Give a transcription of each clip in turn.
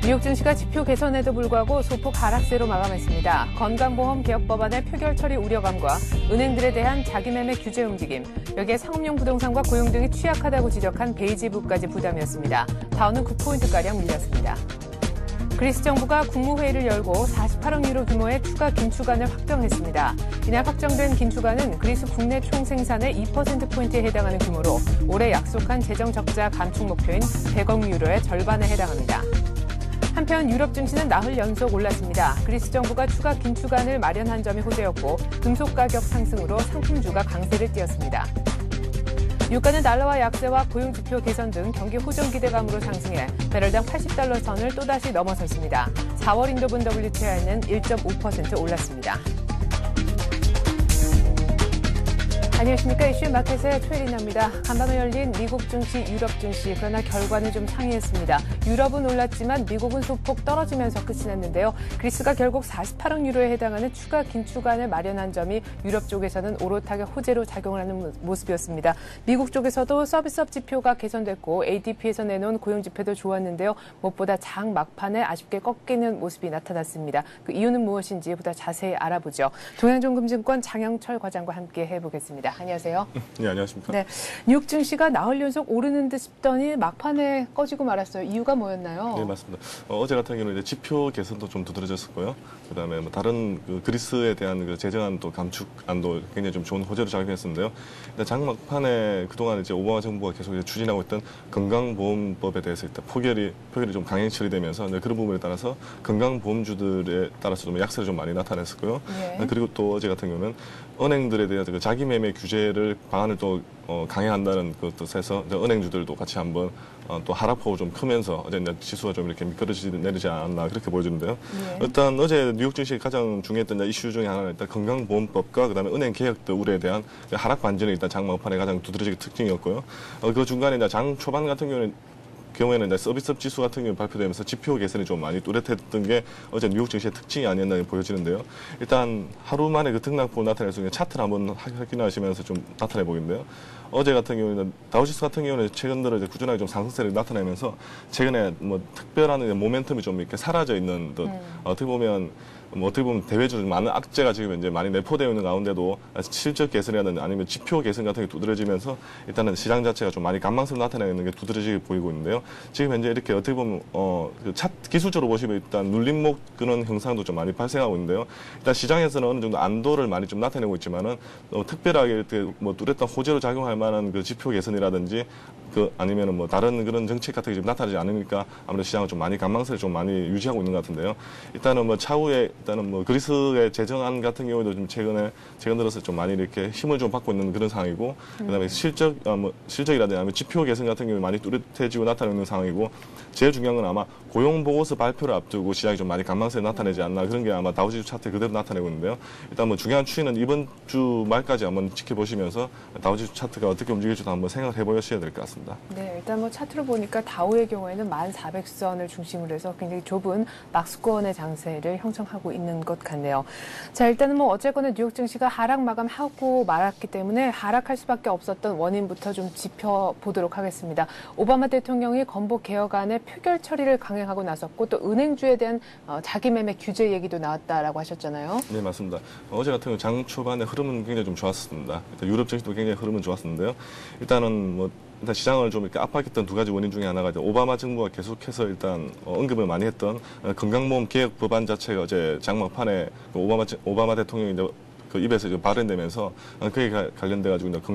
뉴욕 증시가 지표 개선에도 불구하고 소폭 하락세로 마감했습니다. 건강보험 개혁 법안의 표결 처리 우려감과 은행들에 대한 자기매매 규제 움직임, 여기에 상업용 부동산과 고용 등이 취약하다고 지적한 베이지북까지 부담이었습니다. 다우는 9포인트가량 밀렸습니다. 그리스 정부가 국무회의를 열고 48억 유로 규모의 추가 긴축안을 확정했습니다. 이날 확정된 긴축안은 그리스 국내 총생산의 2%포인트에 해당하는 규모로 올해 약속한 재정 적자 감축 목표인 100억 유로의 절반에 해당합니다. 한편 유럽 증시는 나흘 연속 올랐습니다. 그리스 정부가 추가 긴축안을 마련한 점이 호재였고 금속 가격 상승으로 상품주가 강세를 띄었습니다. 유가는 달러화 약세와 고용 지표 개선 등 경기 호전 기대감으로 상승해 배럴당 80달러 선을 또다시 넘어섰습니다. 4월 인도분 WTI는 1.5% 올랐습니다. 안녕하십니까. 이슈 마켓의 최리나입니다. 간밤에 열린 미국 증시, 유럽 증시, 그러나 결과는 좀 상이했습니다. 유럽은 올랐지만 미국은 소폭 떨어지면서 끝이 났는데요. 그리스가 결국 48억 유로에 해당하는 추가 긴축안을 마련한 점이 유럽 쪽에서는 오롯하게 호재로 작용을 하는 모습이었습니다. 미국 쪽에서도 서비스업 지표가 개선됐고 ADP에서 내놓은 고용 지표도 좋았는데요. 무엇보다 장 막판에 아쉽게 꺾이는 모습이 나타났습니다. 그 이유는 무엇인지 보다 자세히 알아보죠. 동양종금증권 장영철 과장과 함께 해보겠습니다. 안녕하세요. 네, 안녕하십니까. 네, 뉴욕 증시가 나흘 연속 오르는 듯 싶더니 막판에 꺼지고 말았어요. 이유가 뭐였나요? 네, 맞습니다. 어제 같은 경우는 이제 지표 개선도 좀 두드러졌었고요. 그다음에 뭐 다른 그리스에 대한 그 재정안 또 감축안도 굉장히 좀 좋은 호재로 작용했었는데요. 일단 장 막판에 그동안 이제 오바마 정부가 계속 이제 추진하고 있던 건강보험법에 대해서 일단 표결이 좀 강행 처리되면서 그런 부분에 따라서 건강보험주들에 따라서 좀 약세를 좀 많이 나타냈었고요. 네. 그리고 또 어제 같은 경우는 은행들에 대한 그 자기 매매 규제를 방안을 또 강행한다는 그 뜻에서 은행주들도 같이 한번 또 하락폭이 좀 크면서 어제 지수가 좀 이렇게 미끄러지지 내리지 않았나 그렇게 보여지는데요. 네. 일단 어제 뉴욕 증시 가장 중요했던 이슈 중에 하나는 일단 건강보험법과 그다음에 은행 개혁 우려에 대한 하락 반전이 일단 장 막판에 가장 두드러지게 특징이었고요. 그 중간에 이제 장 초반 같은 경우에는 이제 서비스업 지수 같은 경우 발표되면서 지표 개선이 좀 많이 뚜렷했던 게 어제 뉴욕 증시의 특징이 아니었나 보여지는데요. 일단 하루 만에 그 등락폭을 나타낼 수 있는 차트를 한번 확인하시면서 좀 나타내 보겠는데요. 어제 같은 경우에는 다우지수 같은 경우는 최근 들어 이제 꾸준하게 좀 상승세를 나타내면서 최근에 뭐 특별한 모멘텀이 좀 이렇게 사라져 있는 듯 어떻게 보면 대외적으로 많은 악재가 지금 이제 많이 내포되어 있는 가운데도 실적 개선이라든지 아니면 지표 개선 같은 게 두드러지면서 일단은 시장 자체가 좀 많이 감망성을 나타내는 게 두드러지게 보이고 있는데요. 지금 현재 이렇게 어떻게 보면 기술적으로 보시면 일단 눌림목 그런 현상도 좀 많이 발생하고 있는데요. 일단 시장에서는 어느 정도 안도를 많이 좀 나타내고 있지만은 특별하게 이렇게 뭐 뚜렷한 호재로 작용할 만한 그 지표 개선이라든지 아니면은 뭐 다른 그런 정책 같은 게 지금 나타나지 않으니까 아무래도 시장은 좀 많이 감망세를 좀 많이 유지하고 있는 것 같은데요. 일단은 뭐 차후에 일단은 뭐 그리스의 재정안 같은 경우에도 좀 최근 들어서 좀 많이 이렇게 힘을 좀 받고 있는 그런 상황이고, 그다음에 실적이라든지 아니면 지표 개선 같은 경우에 많이 뚜렷해지고 나타나고 있는 상황이고, 제일 중요한 건 아마 고용 보고서 발표를 앞두고 시장이 좀 많이 감망세를 나타내지 않나 그런 게 아마 다우지수 차트 그대로 나타내고 있는데요. 일단 뭐 중요한 추이는 이번 주 말까지 한번 지켜보시면서 다우지수 차트가 어떻게 움직일지도 한번 생각을 해보셔야 될 것 같습니다. 네, 일단 뭐 차트로 보니까 다우의 경우에는 1400선을 중심으로 해서 굉장히 좁은 박스권의 장세를 형성하고 있는 것 같네요. 자, 일단은 뭐 어쨌거나 뉴욕 증시가 하락 마감하고 말았기 때문에 하락할 수밖에 없었던 원인부터 좀 짚어보도록 하겠습니다. 오바마 대통령이 건보 개혁안의 표결 처리를 강행하고 나섰고 또 은행주에 대한 자기 매매 규제 얘기도 나왔다라고 하셨잖아요. 네, 맞습니다. 어제 같은 경우 장 초반에 흐름은 굉장히 좀 좋았습니다. 일단 유럽 증시도 굉장히 흐름은 좋았었는데요. 일단 시장을 좀 이렇게 압박했던 두 가지 원인 중에 하나가 이제 오바마 정부가 계속해서 일단 언급을 많이 했던 건강보험 개혁 법안 자체가 어제 장막판에 오바마 대통령이 이제 그 입에서 이제 발언되면서 그에 관련돼 가지고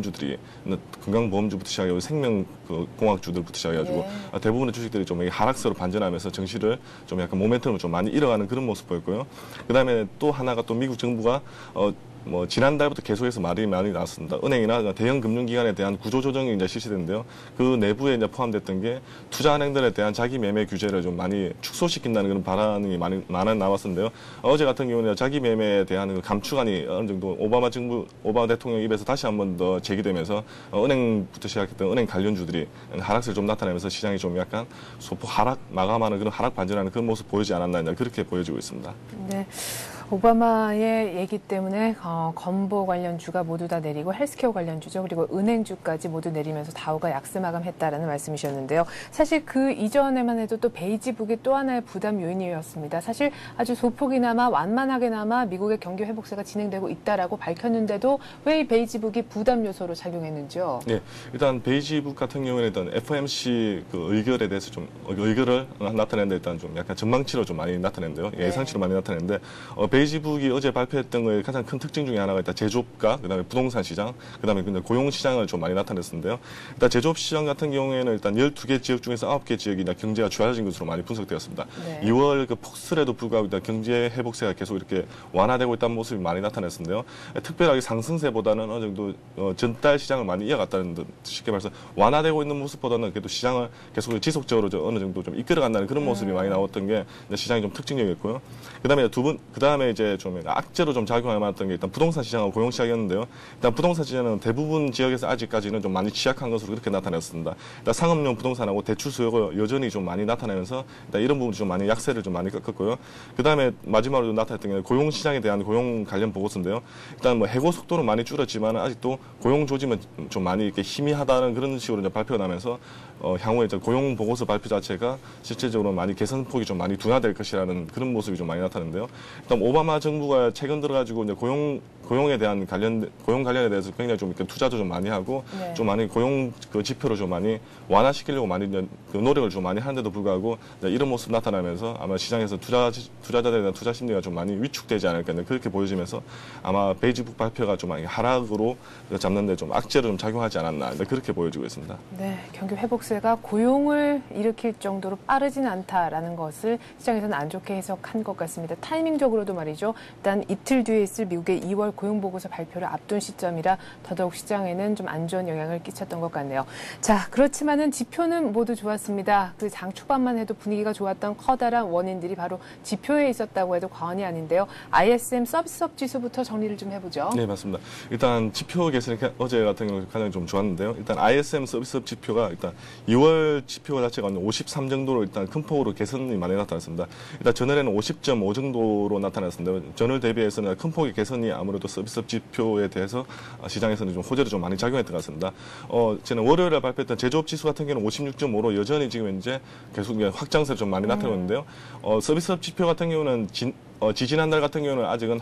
건강보험주부터 시작해서 생명공학주들부터 시작해가지고 대부분의 주식들이 좀 하락세로 반전하면서 증시를 좀 약간 모멘텀을 좀 많이 잃어가는 그런 모습 보였고요. 그다음에 또 하나가 또 미국 정부가 지난달부터 계속해서 말이 많이 나왔습니다. 은행이나 대형 금융기관에 대한 구조조정이 이제 실시됐는데요. 그 내부에 이제 포함됐던 게 투자은행들에 대한 자기 매매 규제를 좀 많이 축소시킨다는 그런 발언이 많이 나왔었는데요. 어제 같은 경우는 자기 매매에 대한 감축안이 어느 정도 오바마 대통령 입에서 다시 한번 더 제기되면서 은행부터 시작했던 은행 관련주들이 하락세를 좀 나타내면서 시장이 좀 약간 소폭 마감하는 그런 하락 반전하는 그런 모습 보이지 않았나 그렇게 보여지고 있습니다. 네. 오바마의 얘기 때문에 건보 관련주가 모두 다 내리고 헬스케어 관련주죠. 그리고 은행주까지 모두 내리면서 다우가 약세 마감했다라는 말씀이셨는데요. 사실 그 이전에만 해도 또 베이지북이 또 하나의 부담 요인이었습니다. 사실 아주 소폭이나마 완만하게나마 미국의 경기 회복세가 진행되고 있다라고 밝혔는데도 왜 이 베이지북이 부담 요소로 작용했는지요? 네, 일단 베이지북 같은 경우에는 일단 FOMC 그 의결에 대해서 좀 의결을 나타내는데 일단 좀 약간 전망치로 좀 많이 나타냈는데요. 예상치로 많이 나타냈는데 베이지북이 어제 발표했던 거의 가장 큰 특징 중에 하나가 일단 제조업가, 그다음에 부동산 시장, 그다음에 고용 시장을 좀 많이 나타냈었는데요. 일단 제조업 시장 같은 경우에는 일단 12개 지역 중에서 9개 지역이 경제가 좋아진 것으로 많이 분석되었습니다. 네. 2월 그 폭설에도 불구하고 경제 회복세가 계속 이렇게 완화되고 있다는 모습이 많이 나타났었는데요. 특별하게 상승세보다는 어느 정도 전달 시장을 많이 이어갔다는 듯, 쉽게 말해서 완화되고 있는 모습보다는 그래도 시장을 계속 지속적으로 어느 정도 좀 이끌어간다는 그런 모습이 많이 나왔던 게 시장이 좀 특징적이었고요. 그다음에 이제 좀 악재로 좀 작용할 만했던 게 일단 부동산 시장하고 고용 시장이었는데요. 일단 부동산 시장은 대부분 지역에서 아직까지는 좀 많이 취약한 것으로 그렇게 나타났습니다. 일단 상업용 부동산하고 대출 수요가 여전히 좀 많이 나타나면서 일단 이런 부분이 좀 많이 약세를 좀 많이 꺾었고요. 그다음에 마지막으로 나타났던 게 고용 시장에 대한 고용 관련 보고서인데요. 일단 뭐 해고 속도는 많이 줄었지만 아직도 고용 조짐은 좀 많이 이렇게 희미하다는 그런 식으로 이제 발표가 나면서 향후에 이제 고용 보고서 발표 자체가 실질적으로 많이 개선폭이 좀 많이 둔화될 것이라는 그런 모습이 좀 많이 나타나는데요. 일단 오바마 정부가 최근 들어가지고 이제 고용에 대한 고용 관련에 대해서 굉장히 좀 이렇게 투자도 좀 많이 하고 네. 좀 많이 고용 그 지표를 좀 많이 완화시키려고 많이 그 노력을 좀 많이 하는데도 불구하고 이런 모습 나타나면서 아마 시장에서 투자자들에 대한 투자 심리가 좀 많이 위축되지 않을까 그렇게 보여지면서 아마 베이지북 발표가 좀 많이 하락으로 잡는데 좀 악재로 좀 작용하지 않았나 그렇게 보여지고 있습니다. 네, 경기 회복세가 고용을 일으킬 정도로 빠르진 않다라는 것을 시장에서는 안 좋게 해석한 것 같습니다. 타이밍적으로도 말이죠. 일단 이틀 뒤에 있을 미국의 2월 고용보고서 발표를 앞둔 시점이라 더더욱 시장에는 좀 안 좋은 영향을 끼쳤던 것 같네요. 자, 그렇지만은 지표는 모두 좋았습니다. 그 장 초반만 해도 분위기가 좋았던 커다란 원인들이 바로 지표에 있었다고 해도 과언이 아닌데요. ISM 서비스업 지수부터 정리를 좀 해보죠. 네, 맞습니다. 일단 지표 개선이 어제 같은 경우 가장 좀 좋았는데요. 일단 ISM 서비스업 지표가 일단 2월 지표 자체가 53 정도로 일단 큰 폭으로 개선이 많이 나타났습니다. 일단 전월에는 50.5 정도로 나타났습니다. 전월 대비해서는 큰 폭의 개선이 아무래도 서비스업 지표에 대해서 시장에서는 좀 호재로 좀 많이 작용했던 것 같습니다. 저는 월요일에 발표했던 제조업 지수 같은 경우는 56.5로 여전히 지금 현재 계속 확장세를 좀 많이 나타내고 있는데요. 서비스업 지표 같은 경우는 지지난달 같은 경우는 아직은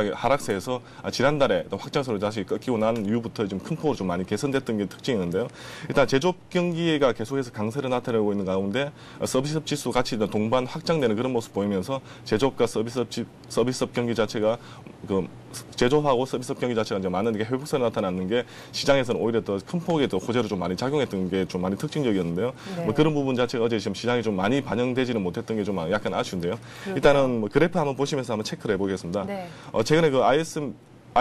하락세에서 지난달에 확장세로 다시 꺾이고 난 이후부터 좀 큰 폭으로 좀 많이 개선됐던 게 특징이었는데요. 일단 제조업 경기가 계속해서 강세를 나타내고 있는 가운데 서비스업 지수 같이 동반 확장되는 그런 모습 보이면서 제조업과 서비스업 경기 자체가 제조업하고 서비스업 경기 자체가 이제 많은 게 회복세로 나타나는 게 시장에서는 오히려 더 큰 폭의 더 호재로 좀 많이 작용했던 게 좀 많이 특징적이었는데요. 네. 뭐 그런 부분 자체가 어제 지금 시장에 좀 많이 반영되지는 못했던 게 좀 약간 아쉬운데요. 그렇구나. 일단은 뭐 그래프 한번 보시면서 한번 체크를 해보겠습니다. 네. 최근에 그 ISM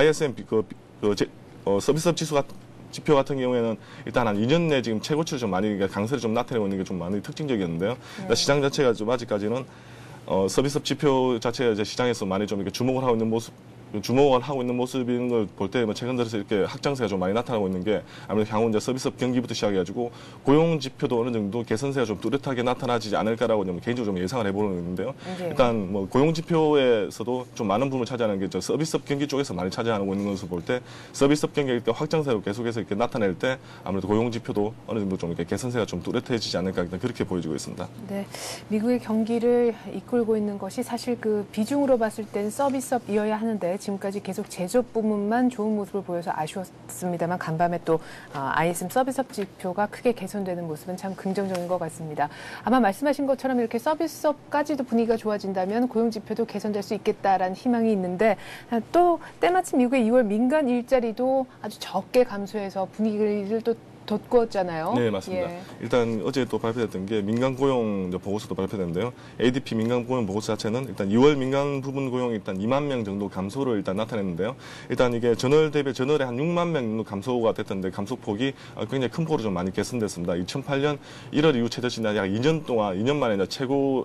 서비스업 지표 같은 경우에는 일단 한 2년 내 지금 최고치를 좀 많이 강세를 좀 나타내고 있는 게 좀 많이 특징적이었는데요. 그러니까 시장 자체가 좀 아직까지는 서비스업 지표 자체가 이제 시장에서 많이 좀 이렇게 주목을 하고 있는 모습인 걸 볼 때 최근 들어서 이렇게 확장세가 좀 많이 나타나고 있는 게 아무래도 향후 이제 서비스업 경기부터 시작해가지고 고용 지표도 어느 정도 개선세가 좀 뚜렷하게 나타나지 않을까라고 좀 개인적으로 좀 예상을 해보는 있는데요. 네. 일단 뭐 고용 지표에서도 좀 많은 부분을 차지하는 게 서비스업 경기 쪽에서 많이 차지하고 있는 것을 볼 때 서비스업 경기 확장세로 계속해서 이렇게 나타낼 때 아무래도 고용 지표도 어느 정도 좀 이렇게 개선세가 좀 뚜렷해지지 않을까 그렇게 보여지고 있습니다. 네, 미국의 경기를 이끌고 있는 것이 사실 그 비중으로 봤을 땐 서비스업이어야 하는데. 지금까지 계속 제조업 부문만 좋은 모습을 보여서 아쉬웠습니다만 간밤에 또 ISM 서비스업 지표가 크게 개선되는 모습은 참 긍정적인 것 같습니다. 아마 말씀하신 것처럼 이렇게 서비스업까지도 분위기가 좋아진다면 고용 지표도 개선될 수 있겠다라는 희망이 있는데 또 때마침 미국의 2월 민간 일자리도 아주 적게 감소해서 분위기를 또 돋구었잖아요. 네, 맞습니다. 예. 일단 어제 또 발표됐던 게 민간 고용 보고서도 발표됐는데요. ADP 민간 고용 보고서 자체는 일단 2월 민간 부분 고용이 일단 2만 명 정도 감소를 일단 나타냈는데요. 일단 이게 전월 대비 전월에 한 6만 명 정도 감소가 됐던데 감소폭이 굉장히 큰 폭으로 좀 많이 개선됐습니다. 2008년 1월 이후 최저치는 약 2년 만에 최고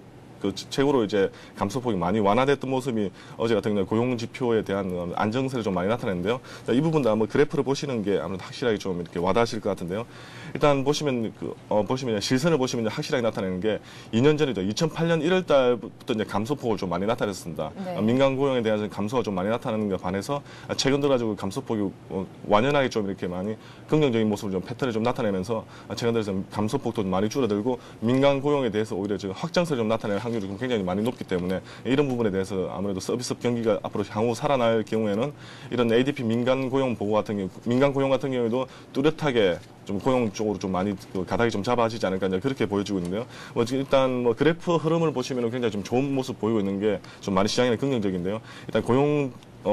최고로 이제 감소폭이 많이 완화됐던 모습이 어제 같은 경우는 고용 지표에 대한 안정세를 좀 많이 나타냈는데요. 이 부분도 한번 그래프를 보시는 게 아무래도 확실하게 좀 이렇게 와닿으실 것 같은데요. 일단 보시면 보시면 실선을 보시면 확실하게 나타내는 게 2년 전이죠. 2008년 1월 달부터 이제 감소폭을 좀 많이 나타냈습니다. 네. 민간 고용에 대한 감소가 좀 많이 나타나는 것에 반해서 최근 들어 가지고 감소폭이 완연하게 좀 이렇게 많이 긍정적인 모습을 좀 패턴을 좀 나타내면서 최근 들어서 감소폭도 좀 많이 줄어들고 민간 고용에 대해서 오히려 지금 확장세를 좀 나타내는 확률이 굉장히 많이 높기 때문에 이런 부분에 대해서 아무래도 서비스업 경기가 앞으로 향후 살아날 경우에는 이런 ADP 민간 고용 보고 같은 경우, 민간 고용 같은 경우에도 뚜렷하게 좀 고용 쪽으로 좀 많이 가닥이 좀 잡아지지 않을까 이제 그렇게 보여지고 있는데요. 일단 그래프 흐름을 보시면 굉장히 좀 좋은 모습 보이고 있는 게 좀 많이 시장에는 긍정적인데요. 일단 고용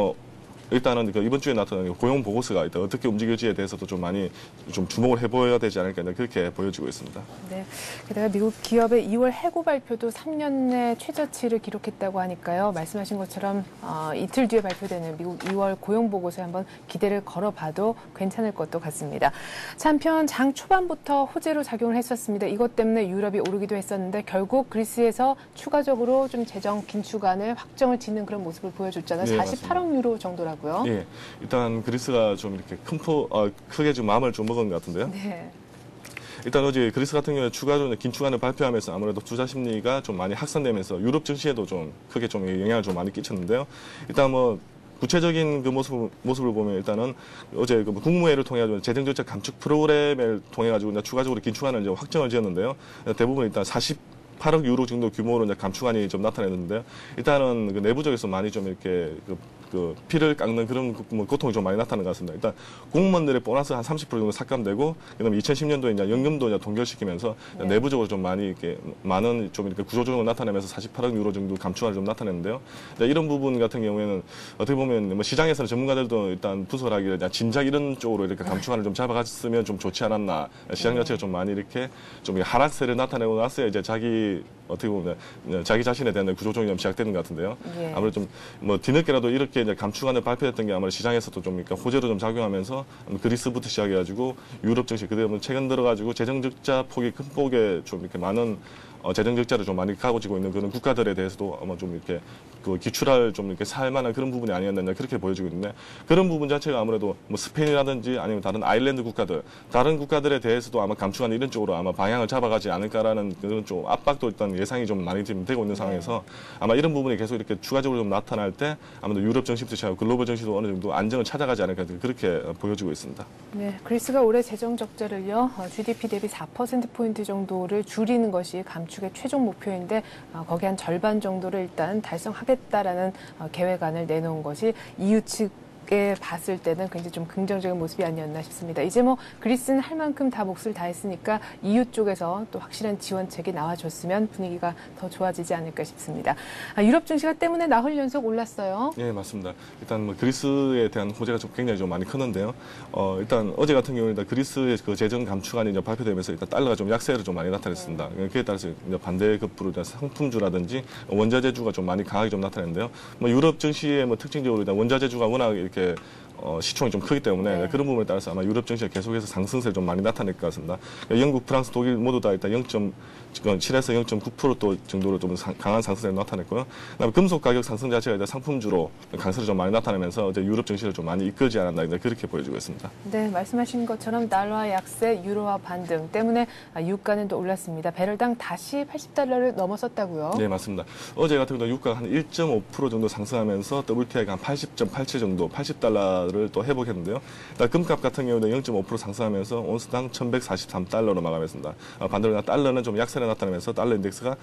일단은 이번 주에 나타난 고용 보고서가 일단 어떻게 움직일지에 대해서도 좀 많이 좀 주목을 해보여야 되지 않을까 그렇게 보여지고 있습니다. 네. 게다가 미국 기업의 2월 해고 발표도 3년 내 최저치를 기록했다고 하니까요. 말씀하신 것처럼 이틀 뒤에 발표되는 미국 2월 고용 보고서에 한번 기대를 걸어봐도 괜찮을 것도 같습니다. 한편 장 초반부터 호재로 작용을 했었습니다. 이것 때문에 유럽이 오르기도 했었는데 결국 그리스에서 추가적으로 좀 재정 긴축안을 확정을 짓는 그런 모습을 보여줬잖아요. 네, 48억 유로 정도라고요. 예, 일단 그리스가 좀 이렇게 크게 좀 마음을 좀 먹은 것 같은데요. 네. 일단 어제 그리스 같은 경우에 추가적으로 긴축안을 발표하면서 아무래도 투자 심리가 좀 많이 확산되면서 유럽 증시에도 좀 크게 좀 영향을 좀 많이 끼쳤는데요. 일단 구체적인 그 모습을 보면 일단은 어제 국무회의를 통해 가지고 재정정책 감축 프로그램을 통해 가지고 추가적으로 긴축안을 이제 확정을 지었는데요. 대부분 일단 48억 유로 정도 규모로 이제 감축안이 좀 나타났는데요. 일단은 내부적에서 많이 좀 이렇게 피를 깎는 그런 고통이 좀 많이 나타나는 것 같습니다. 일단 공무원들의 보너스 한 30% 정도 삭감되고, 그다음에 2010년도에 이제 연금도 이제 동결시키면서 네. 내부적으로 좀 많이 이렇게 많은 좀 이렇게 구조조정을 나타내면서 48억 유로 정도 감축안을 좀 나타냈는데요. 이런 부분 같은 경우에는 어떻게 보면 시장에서는 전문가들도 일단 부설하기를 진작 이런 쪽으로 이렇게 감축안을 좀 잡아갔으면 좀 좋지 않았나. 시장 자체가 좀 많이 이렇게 좀 하락세를 나타내고 나서 이제 어떻게 보면 자기 자신에 대한 구조조정이 좀 시작되는 것 같은데요. 예. 아무래도 좀 뒤늦게라도 이렇게 이제 감축안을 발표했던 게 아무래도 시장에서도 좀 그러니까 호재로 좀 작용하면서 그리스부터 시작해가지고 유럽 증시 그다음에 최근 들어가지고 재정 적자 폭이 큰 폭에 좀 이렇게 많은 재정 적자를 좀 많이 가지고 있는 그런 국가들에 대해서도 아마 좀 이렇게 기출할 좀 이렇게 살만한 그런 부분이 아니었나 그렇게 보여지고 있는데, 그런 부분 자체가 아무래도 스페인이라든지 아니면 다른 아일랜드 국가들, 다른 국가들에 대해서도 아마 감축안 이런 쪽으로 아마 방향을 잡아가지 않을까라는 그런 좀 압박도 일단 예상이 좀 많이 지금 되고 있는 상황에서 아마 이런 부분이 계속 이렇게 추가적으로 좀 나타날 때 아무래도 유럽 증시부터 시작하고 글로벌 증시도 어느 정도 안정을 찾아가지 않을까 그렇게 보여지고 있습니다. 네, 그리스가 올해 재정 적자를요, GDP 대비 4%포인트 정도를 줄이는 것이 감축의 최종 목표인데, 거기 한 절반 정도를 일단 달성하겠다라는 계획안을 내놓은 것이 EU 측에 봤을 때는 굉장히 좀 긍정적인 모습이 아니었나 싶습니다. 이제 그리스는 할 만큼 다 몫을 다했으니까 EU 쪽에서 또 확실한 지원책이 나와줬으면 분위기가 더 좋아지지 않을까 싶습니다. 유럽 증시가 때문에 나흘 연속 올랐어요. 네, 맞습니다. 일단 그리스에 대한 호재가 좀 굉장히 좀 많이 컸는데요. 일단 어제 같은 경우는 그리스의 재정 감축안이 이제 발표되면서 일단 달러가 좀 약세를 좀 많이 나타냈습니다. 그에 따라서 이제 반대급부로 상품주라든지 원자재주가 좀 많이 강하게 좀 나타냈는데요. 유럽 증시의 특징적으로 일단 원자재주가 워낙 이렇게 시총이 좀 크기 때문에 네. 그런 부분에 따라서 아마 유럽 증시가 계속해서 상승세를 좀 많이 나타낼 것 같습니다. 영국, 프랑스, 독일 모두 다 일단 0.7에서 0.9% 또 정도로 좀 강한 상승세를 나타냈고요. 그다음에 금속 가격 상승 자체가 일단 상품주로 강세를 좀 많이 나타내면서 이제 유럽 증시를 좀 많이 이끌지 않았나 그렇게 보여지고 있습니다. 네, 말씀하신 것처럼 달러화 약세, 유로화 반등 때문에 유가는 또 올랐습니다. 배럴당 다시 80달러를 넘어섰다고요? 네, 맞습니다. 어제 같은 경우 유가가 한 1.5% 정도 상승하면서 WTI가 한 80.87 정도, 80달러를 또 회복했는데요. 금값 같은 경우는 0.5% 상승하면서 온스당 1,143달러로 마감했습니다. 반대로 달러는 좀 약세를 나타내면서 달러 인덱스가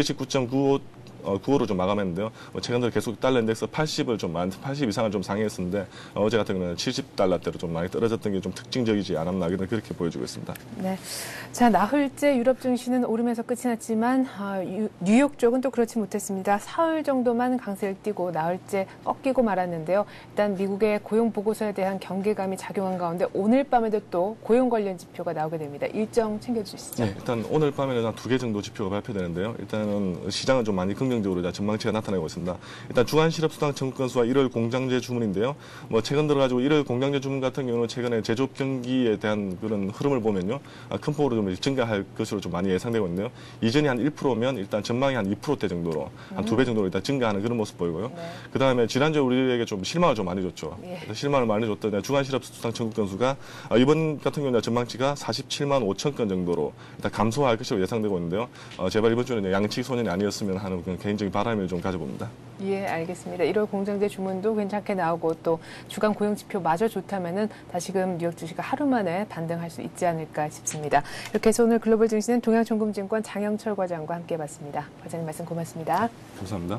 79.95로 좀 마감했는데요. 최근 들어 계속 달러 인덱스 80 이상을 좀 상회했었는데 어제 같은 경우는 70달러대로 좀 많이 떨어졌던 게 좀 특징적이지 않았나 그렇게 보여지고 있습니다. 네. 자, 나흘째 유럽 증시는 오르면서 끝이 났지만 뉴욕 쪽은 또 그렇지 못했습니다. 사흘 정도만 강세를 띠고 나흘째 꺾이고 말았는데요. 일단 미국의 고용 보고서에 대한 경계감이 작용한 가운데 오늘 밤에도 또 고용 관련 지표가 나오게 됩니다. 일정 챙겨주시죠. 네, 일단 오늘 밤에는 한 2개 정도 지표가 발표되는데요. 일단은 시장은 좀 많이 긍정 긍정적으로 이제 전망치가 나타나고 있습니다. 일단 주간 실업수당 청구 건수와 1월 공장제 주문인데요. 뭐 최근 들어가지고 1월 공장제 주문 같은 경우는 최근에 제조업 경기에 대한 그런 흐름을 보면요, 큰 폭으로 좀 증가할 것으로 좀 많이 예상되고 있는데요. 이전이 한 1%면 일단 전망이 한 2%대 정도로 한 2배 정도로 일단 증가하는 그런 모습 보이고요. 네. 그 다음에 지난주에 우리에게 좀 실망을 좀 많이 줬죠. 예. 실망을 많이 줬던 주간 실업수당 청구 건수가 이번 같은 경우는 전망치가 47만 5천 건 정도로 일단 감소할 것으로 예상되고 있는데요. 제발 이번 주는 양치기 소년이 아니었으면 하는 그런 개인적인 바람을 좀 가져봅니다. 예, 알겠습니다. 1월 공장제 주문도 괜찮게 나오고 또 주간 고용 지표마저 좋다면은 다시금 뉴욕 주식가 하루 만에 반등할 수 있지 않을까 싶습니다. 이렇게 해서 오늘 글로벌 증시는 동양총금증권 장영철 과장과 함께해봤습니다. 과장님 말씀 고맙습니다. 감사합니다.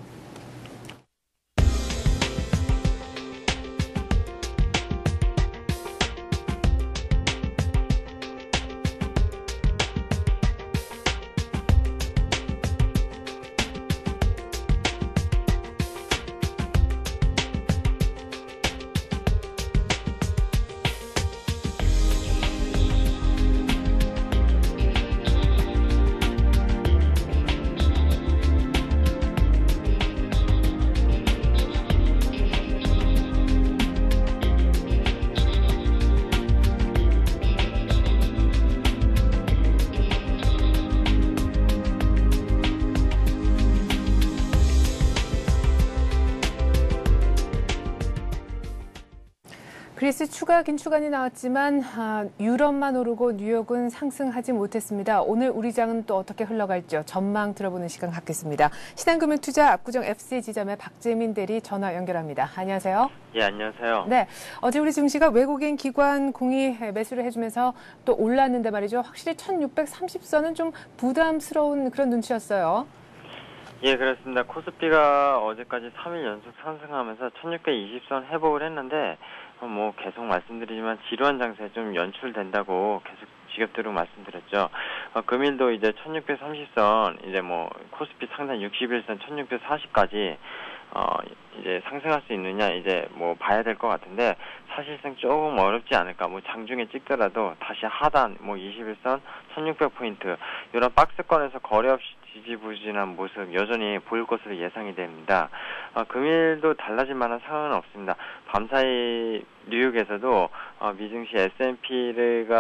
그리스 추가 긴축안이 나왔지만 유럽만 오르고 뉴욕은 상승하지 못했습니다. 오늘 우리 장은 또 어떻게 흘러갈지요? 전망 들어보는 시간 갖겠습니다. 신한금융투자 압구정 FC 지점의 박재민 대리 전화 연결합니다. 안녕하세요. 예, 안녕하세요. 네, 어제 우리 증시가 외국인 기관 공이 매수를 해주면서 또 올랐는데 말이죠. 확실히 1630선은 좀 부담스러운 그런 눈치였어요. 예, 그렇습니다. 코스피가 어제까지 3일 연속 상승하면서 1620선 회복을 했는데 뭐 계속 말씀드리지만 지루한 장세에 좀 연출된다고 계속 지겹도록 말씀드렸죠. 금일도 이제 1630선 이제 뭐 코스피 상단 61선 1640까지 이제 상승할 수 있느냐 이제 뭐 봐야 될 것 같은데 사실상 조금 어렵지 않을까. 뭐 장중에 찍더라도 다시 하단 뭐 21선 1600포인트 이런 박스권에서 거래 없이 지지부진한 모습 여전히 보일 것으로 예상이 됩니다. 금일도 달라질 만한 상황은 없습니다. 밤사이 뉴욕에서도 미증시 S&P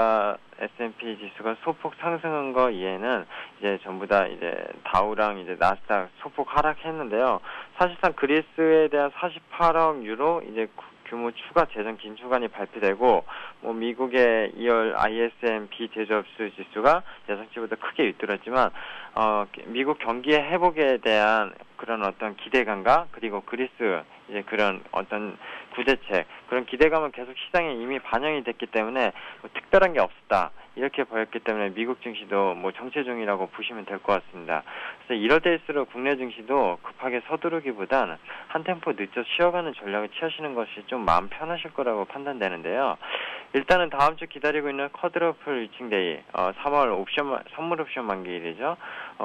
지수가 소폭 상승한 거 이외에는 이제 전부 다 이제 다우랑 이제 나스닥 소폭 하락했는데요. 사실상 그리스에 대한 48억 유로 이제 규모 추가 재정 긴축안이 발표되고 뭐 미국의 2월 ISM 비제조업수 지수가 예상치보다 크게 윗돌았지만 미국 경기의 회복에 대한 그런 어떤 기대감과 그리고 그리스 이제 그런 어떤 구제책 그런 기대감은 계속 시장에 이미 반영이 됐기 때문에 뭐 특별한 게 없었다. 이렇게 보였기 때문에 미국 증시도 뭐 정체 중이라고 보시면 될 것 같습니다. 그래서 이럴 때일수록 국내 증시도 급하게 서두르기보단 한 템포 늦춰 쉬어가는 전략을 취하시는 것이 좀 마음 편하실 거라고 판단되는데요. 일단은 다음 주 기다리고 있는 쿼드러플 위칭데이 3월 선물 옵션 만기일이죠.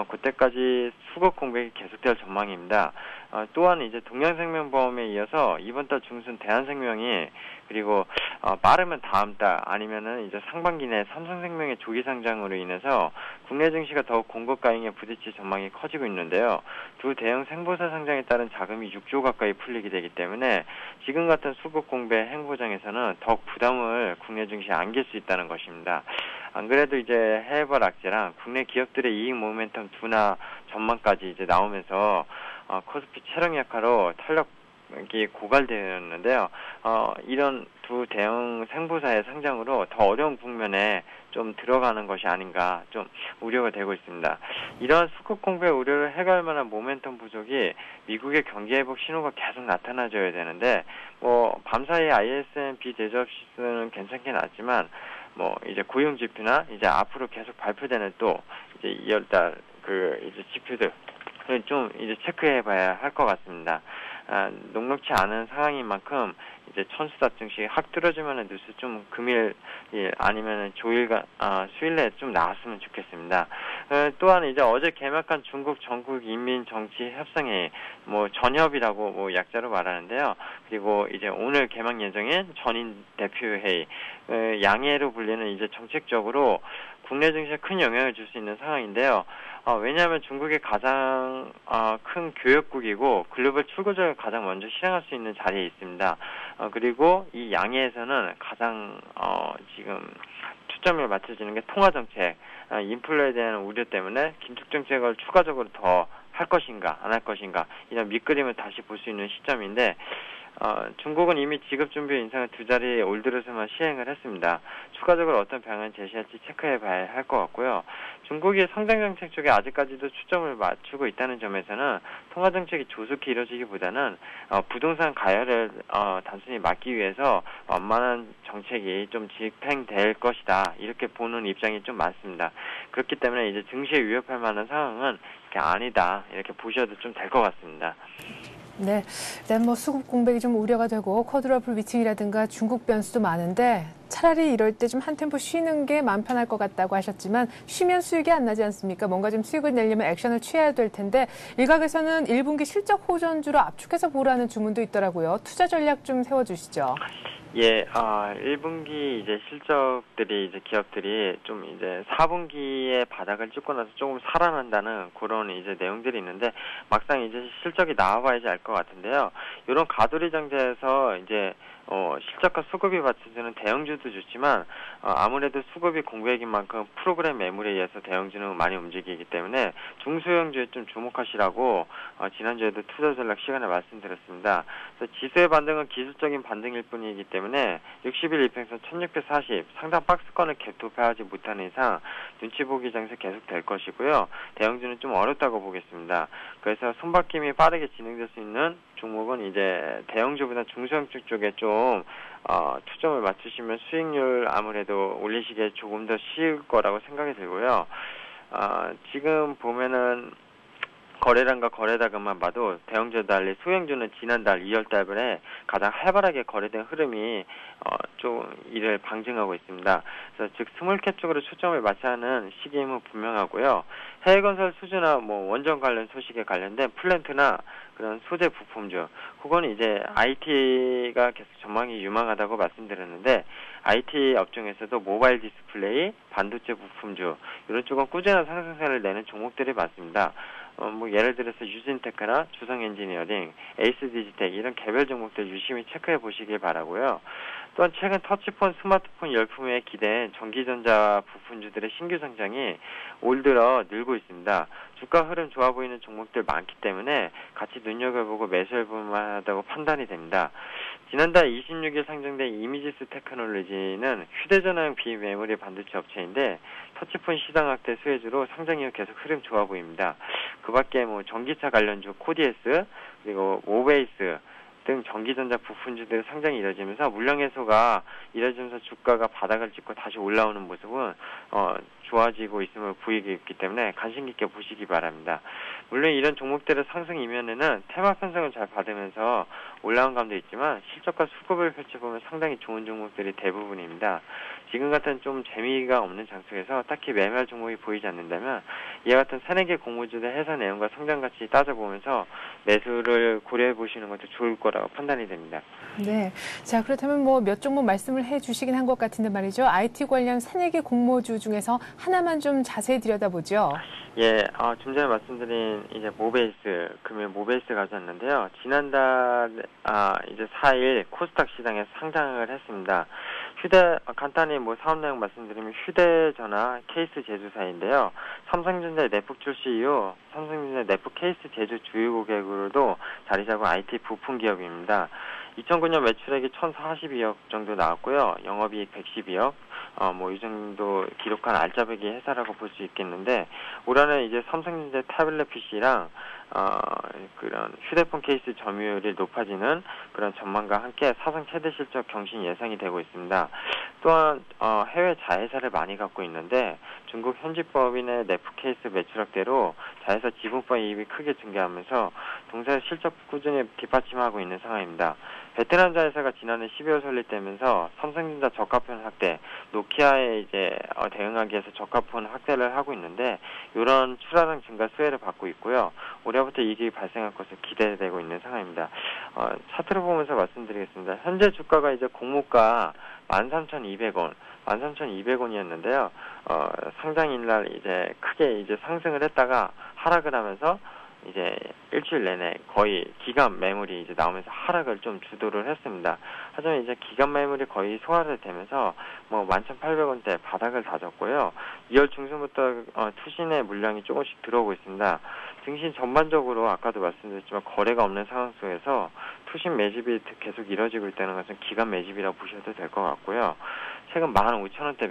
그때까지 수급 공백이 계속될 전망입니다. 또한 이제 동양생명보험에 이어서 이번 달 중순 대한생명이 그리고 빠르면 다음 달 아니면은 이제 상반기 내 삼성생명의 조기 상장으로 인해서 국내 증시가 더욱 공급 과잉에 부딪힐 전망이 커지고 있는데요. 두 대형 생보사 상장에 따른 자금이 6조 가까이 풀리게 되기 때문에 지금 같은 수급 공백 행보장에서는 더욱 부담을 국내 증시에 안길 수 있다는 것입니다. 안 그래도 이제 해외발 악재랑 국내 기업들의 이익 모멘텀 둔화 전망까지 이제 나오면서 코스피 체력 약화로 탄력이 고갈되었는데요. 이런 두 대형 생보사의 상장으로 더 어려운 국면에 좀 들어가는 것이 아닌가 좀 우려가 되고 있습니다. 이러한 수급 공백 우려를 해갈 만한 모멘텀 부족이 미국의 경기 회복 신호가 계속 나타나줘야 되는데 뭐 밤사이 ISM 비제조업 지수는 괜찮게 나왔지만 뭐 이제 고용 지표나 이제 앞으로 계속 발표되는 또 이제 2월달 그 이제 지표들 좀 이제 체크해봐야 할 것 같습니다. 녹록치 않은 상황인 만큼 이제 천수답 증시 확 뚫어지면은 뉴스 좀 금일 아니면은 조일과 수일에 좀 나왔으면 좋겠습니다. 또한 이제 어제 개막한 중국 전국 인민 정치 협상회 뭐 전협이라고 뭐 약자로 말하는데요. 그리고 이제 오늘 개막 예정인 전인 대표회의 양회로 불리는 이제 정책적으로 국내 증시에 큰 영향을 줄 수 있는 상황인데요. 왜냐하면 중국이 가장 큰 교역국이고 글로벌 출구적을 가장 먼저 실행할 수 있는 자리에 있습니다. 그리고 이 양해에서는 가장 지금 초점을 맞춰지는 게 통화정책, 인플레에 대한 우려 때문에 긴축정책을 추가적으로 더 할 것인가 안 할 것인가 이런 밑그림을 다시 볼 수 있는 시점인데 중국은 이미 지급준비 인상을 2자리 올 들어서만 시행을 했습니다. 추가적으로 어떤 방안을 제시할지 체크해 봐야 할 것 같고요. 중국이 성장정책 쪽에 아직까지도 초점을 맞추고 있다는 점에서는 통화정책이 조속히 이뤄지기보다는 부동산 가열을 단순히 막기 위해서 완만한 정책이 좀 집행될 것이다. 이렇게 보는 입장이 좀 많습니다. 그렇기 때문에 이제 증시에 위협할 만한 상황은 이렇게 아니다. 이렇게 보셔도 좀 될 것 같습니다. 네, 일단 뭐 수급 공백이 좀 우려가 되고 쿼드러플 미팅이라든가 중국 변수도 많은데 차라리 이럴 때 좀 한 템포 쉬는 게 마음 편할 것 같다고 하셨지만 쉬면 수익이 안 나지 않습니까? 뭔가 좀 수익을 내려면 액션을 취해야 될 텐데 일각에서는 1분기 실적 호전주로 압축해서 보라는 주문도 있더라고요. 투자 전략 좀 세워주시죠. 예, 1분기 이제 실적들이 이제 기업들이 좀 이제 4분기에 바닥을 찍고 나서 조금 살아난다는 그런 이제 내용들이 있는데 막상 이제 실적이 나와봐야지 알 것 같은데요. 이런 가돌이 장제에서 이제 실적과 수급이 받쳐주는 대형주도 좋지만 아무래도 수급이 공백인 만큼 프로그램 매물에 의해서 대형주는 많이 움직이기 때문에 중소형주에 좀 주목하시라고 지난주에도 투자 전략 시간에 말씀드렸습니다. 그래서 지수의 반등은 기술적인 반등일 뿐이기 때문에 60일 이평선 1640 상당 박스권을 갭 돌파하지 못하는 이상 눈치 보기 장세 계속 될 것이고요. 대형주는 좀 어렵다고 보겠습니다. 그래서 손바뀜이 빠르게 진행될 수 있는 종목은 이제 대형주보다 중소형주 쪽에 좀 초점을 맞추시면 수익률 아무래도 올리시기에 조금 더 쉬울 거라고 생각이 들고요. 지금 보면은 거래량과 거래다금만 봐도 대형주와 달리 소형주는 지난달 2월 달에 가장 활발하게 거래된 흐름이 좀 이를 방증하고 있습니다. 그래서 즉 스몰캡 쪽으로 초점을 맞춰야 하는 시기임은 분명하고요. 해외건설 수주나 뭐 원전 관련 소식에 관련된 플랜트나 그런 소재 부품주, 그거는 이제 IT가 계속 전망이 유망하다고 말씀드렸는데 IT 업종에서도 모바일 디스플레이, 반도체 부품주 이런 쪽은 꾸준한 상승세를 내는 종목들이 많습니다. 뭐 예를 들어서 유진테크나 주성엔지니어링, 에이스디지텍 이런 개별 종목들 유심히 체크해 보시길 바라고요. 또한 최근 터치폰, 스마트폰 열풍에 기댄 전기전자 부품주들의 신규 성장이 올 들어 늘고 있습니다. 주가 흐름 좋아 보이는 종목들 많기 때문에 같이 눈여겨보고 매수해 볼 만하다고 판단이 됩니다. 지난달 26일 상장된 이미지스 테크놀로지는 휴대전화용 비메모리 반도체 업체인데 터치폰 시장 확대 수혜주로 상장 이후 계속 흐름 좋아 보입니다. 그 밖에 뭐 전기차 관련주 코디에스 그리고 모베이스 등 전기전자 부품주들의 상장이 이뤄지면서 물량 해소가 이뤄지면서 주가가 바닥을 찍고 다시 올라오는 모습은 좋아지고 있음을 보이고 있기 때문에 관심 깊게 보시기 바랍니다. 물론 이런 종목들의 상승 이면에는 테마 편성을 잘 받으면서 올라온 감도 있지만 실적과 수급을 펼쳐보면 상당히 좋은 종목들이 대부분입니다. 지금 같은 좀 재미가 없는 장소에서 딱히 매매할 종목이 보이지 않는다면 이와 같은 3-4개 공모주의 회사 내용과 성장 가치 따져보면서 매수를 고려해 보시는 것도 좋을 거라고 판단이 됩니다. 네. 자, 그렇다면 뭐 몇 종목 말씀을 해 주시긴 한 것 같은데 말이죠. IT 관련 3-4개 공모주 중에서 하나만 좀 자세히 들여다보죠. 예, 좀 전에 말씀드린 이제 모베이스, 금일 모베이스 가져왔는데요. 지난달, 이제 4일 코스닥 시장에 상장을 했습니다. 간단히 뭐 사업 내용 말씀드리면 휴대전화 케이스 제조사인데요. 삼성전자 내폭 출시 이후 삼성전자 내폭 케이스 제조 주요 고객으로도 자리 잡은 IT 부품 기업입니다. 2009년 매출액이 1,042억 정도 나왔고요. 영업이익 112억. 뭐 이 정도 기록한 알짜배기 회사라고 볼 수 있겠는데 올해는 이제 삼성전자 태블릿 PC랑 그런 휴대폰 케이스 점유율이 높아지는 그런 전망과 함께 사상 최대 실적 경신 예상이 되고 있습니다. 또한 해외 자회사를 많이 갖고 있는데 중국 현지법인의 내프 케이스 매출 확대로 자회사 지분과 이익이 크게 증가하면서 동사의 실적 꾸준히 뒷받침하고 있는 상황입니다. 베트남 자회사가 지난해 12월 설립되면서 삼성전자 저가폰 확대, 노키아에 이제 대응하기 위해서 저가폰 확대를 하고 있는데 이런 출하량 증가 수혜를 받고 있고요. 올해부터 이익이 발생할 것을 기대되고 있는 상황입니다. 차트를 보면서 말씀드리겠습니다. 현재 주가가 이제 공모가 13,200원, 13,200원이었는데요. 상장일날 이제 크게 이제 상승을 했다가 하락을 하면서 이제 일주일 내내 거의 기간 매물이 이제 나오면서 하락을 좀 주도를 했습니다. 하지만 이제 기간 매물이 거의 소화를 되면서 뭐 11,800원대 바닥을 다졌고요. 2월 중순부터 투신의 물량이 조금씩 들어오고 있습니다. 증시 전반적으로 아까도 말씀드렸지만 거래가 없는 상황 속에서 투신 매집이 계속 이뤄지고 있다는 것은 기간 매집이라고 보셔도 될 것 같고요. 최근 15,000원대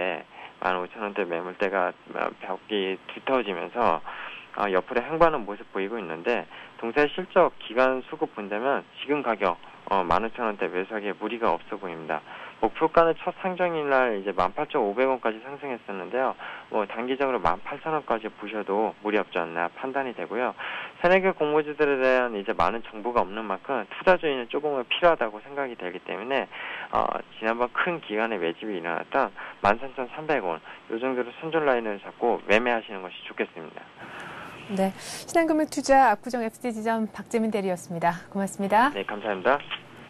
매물대가 벽이 두터워지면서 옆으로 행보하는 모습 보이고 있는데 동사의 실적 기간 수급 본다면 지금 가격 15,000원대 매수하기에 무리가 없어 보입니다. 목표가는 첫 상장일날 이제 18,500원까지 상승했었는데요. 뭐 단기적으로 18,000원까지 보셔도 무리 없지 않나 판단이 되고요. 새내기 공모주들에 대한 이제 많은 정보가 없는 만큼 투자주의는 조금은 필요하다고 생각이 되기 때문에 지난번 큰 기간에 매집이 일어났던 13,300원 이 정도로 손절 라인을 잡고 매매하시는 것이 좋겠습니다. 네, 신한금융투자 압구정 FC지점 박재민 대리였습니다. 고맙습니다. 네, 감사합니다.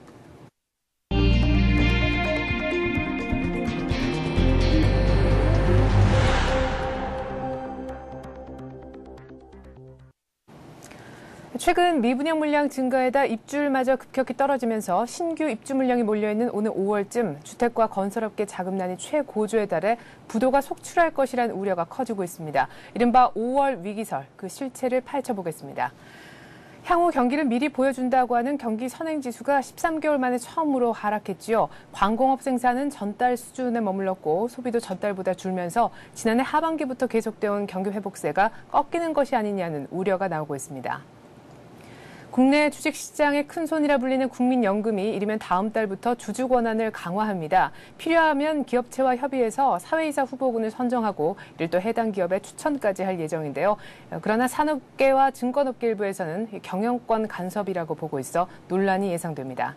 최근 미분양 물량 증가에다 입주율마저 급격히 떨어지면서 신규 입주 물량이 몰려있는 오는 5월쯤 주택과 건설업계 자금난이 최고조에 달해 부도가 속출할 것이라는 우려가 커지고 있습니다. 이른바 5월 위기설, 그 실체를 파헤쳐보겠습니다. 향후 경기를 미리 보여준다고 하는 경기 선행지수가 13개월 만에 처음으로 하락했지요. 광공업 생산은 전달 수준에 머물렀고 소비도 전달보다 줄면서 지난해 하반기부터 계속되어온 경기 회복세가 꺾이는 것이 아니냐는 우려가 나오고 있습니다. 국내 주식시장의 큰손이라 불리는 국민연금이 이르면 다음 달부터 주주 권한을 강화합니다. 필요하면 기업체와 협의해서 사회이사 후보군을 선정하고 이를 또 해당 기업에 추천까지 할 예정인데요. 그러나 산업계와 증권업계 일부에서는 경영권 간섭이라고 보고 있어 논란이 예상됩니다.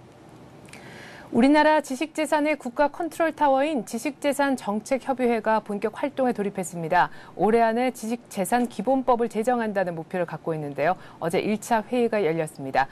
우리나라 지식재산의 국가 컨트롤타워인 지식재산정책협의회가 본격 활동에 돌입했습니다. 올해 안에 지식재산기본법을 제정한다는 목표를 갖고 있는데요. 어제 1차 회의가 열렸습니다.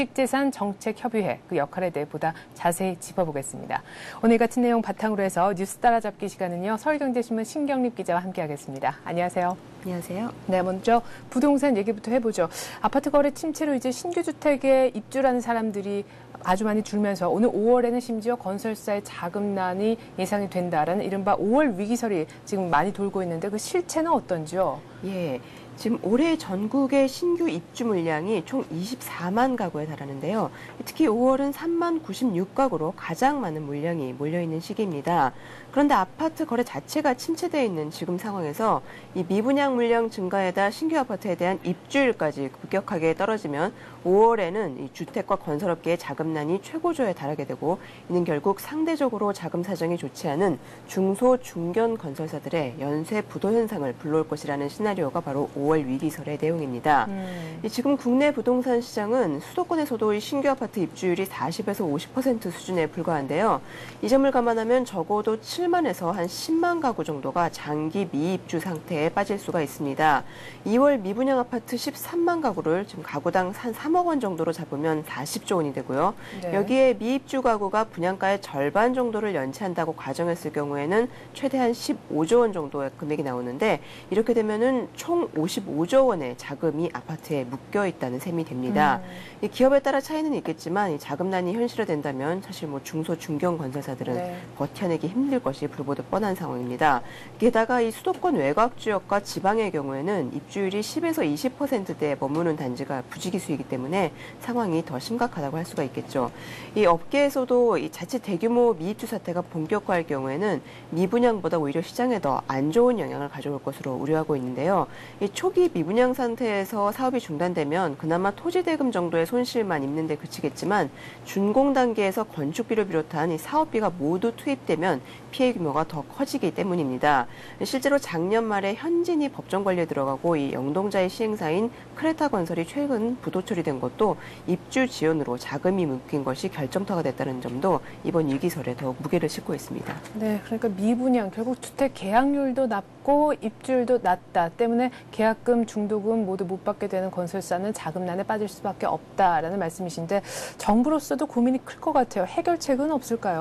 지식재산정책협의회, 그 역할에 대해 보다 자세히 짚어보겠습니다. 오늘 같은 내용 바탕으로 해서 뉴스 따라잡기 시간은요. 서울경제신문 신경립 기자와 함께하겠습니다. 안녕하세요. 안녕하세요. 네, 먼저 부동산 얘기부터 해보죠. 아파트 거래 침체로 이제 신규 주택에 입주라는 사람들이 아주 많이 줄면서 오늘 5월에는 심지어 건설사의 자금난이 예상이 된다라는 이른바 5월 위기설이 지금 많이 돌고 있는데 그 실체는 어떤지요? 예. 지금 올해 전국의 신규 입주 물량이 총 24만 가구에 달하는데요. 특히 5월은 3만 96가구로 가장 많은 물량이 몰려있는 시기입니다. 그런데 아파트 거래 자체가 침체되어 있는 지금 상황에서 이 미분양 물량 증가에다 신규 아파트에 대한 입주율까지 급격하게 떨어지면 5월에는 이 주택과 건설업계의 자금난이 최고조에 달하게 되고 이는 결국 상대적으로 자금 사정이 좋지 않은 중소, 중견 건설사들의 연쇄 부도 현상을 불러올 것이라는 시나리오가 바로 5월 위기설의 내용입니다. 지금 국내 부동산 시장은 수도권에서도 신규 아파트 입주율이 40에서 50% 수준에 불과한데요. 이 점을 감안하면 적어도 7만에서 한 10만 가구 정도가 장기 미입주 상태에 빠질 수가 있습니다. 2월 미분양 아파트 13만 가구를 지금 가구당 한 3억 원 정도로 잡으면 40조 원이 되고요. 네. 여기에 미입주 가구가 분양가의 절반 정도를 연체한다고 가정했을 경우에는 최대한 15조 원 정도의 금액이 나오는데 이렇게 되면은 총 55조 원의 자금이 아파트에 묶여 있다는 셈이 됩니다. 이 기업에 따라 차이는 있겠지만 이 자금난이 현실화된다면 사실 뭐 중소 중견 건설사들은 네. 버텨내기 힘들 것이 불보듯 뻔한 상황입니다. 게다가 이 수도권 외곽 지역과 지방의 경우에는 입주율이 10에서 20%대에 머무는 단지가 부지기수이기 때문에 상황이 더 심각하다고 할 수가 있겠죠. 이 업계에서도 이 자칫 대규모 미입주 사태가 본격화할 경우에는 미분양보다 오히려 시장에 더 안 좋은 영향을 가져올 것으로 우려하고 있는데요. 이 초기 미분양 상태에서 사업이 중단되면 그나마 토지대금 정도의 손실만 입는 데 그치겠지만 준공 단계에서 건축비를 비롯한 이 사업비가 모두 투입되면 피해 규모가 더 커지기 때문입니다. 실제로 작년 말에 현진이 법정 관리에 들어가고 이 영동자의 시행사인 크레타 건설이 최근 부도 처리된 것도 입주 지연으로 자금이 묶인 것이 결정타가 됐다는 점도 이번 위기설에 더욱 무게를 싣고 있습니다. 네, 그러니까 미분양, 결국 주택 계약률도 낮고 입주율도 낮다 때문에 계약금, 중도금 모두 못 받게 되는 건설사는 자금난에 빠질 수밖에 없다라는 말씀이신데 정부로서도 고민이 클 것 같아요. 해결책은 없을까요?